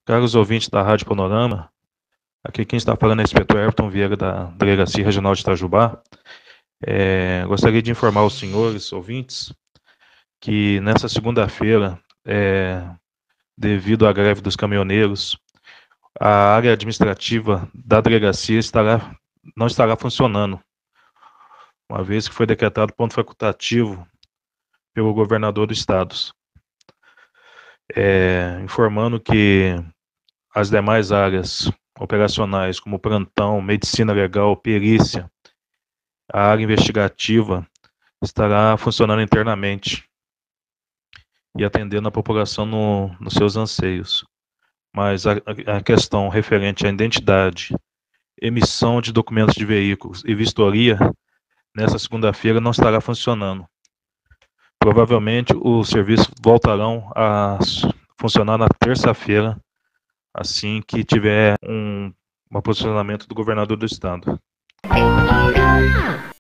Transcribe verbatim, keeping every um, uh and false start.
Caros ouvintes da Rádio Panorama, aqui quem está falando é o inspetor Everton Vieira, da Delegacia Regional de Itajubá. É, gostaria de informar os senhores ouvintes que nessa segunda-feira, é, devido à greve dos caminhoneiros, a área administrativa da delegacia estará, não estará funcionando, uma vez que foi decretado ponto facultativo pelo governador do estado, é, informando que as demais áreas operacionais, como plantão, medicina legal, perícia, a área investigativa, estará funcionando internamente e atendendo a população no, nos seus anseios. Mas a, a questão referente à identidade, emissão de documentos de veículos e vistoria, nessa segunda-feira não estará funcionando. Provavelmente os serviços voltarão a funcionar na terça-feira, assim que tiver um, um posicionamento do governador do estado.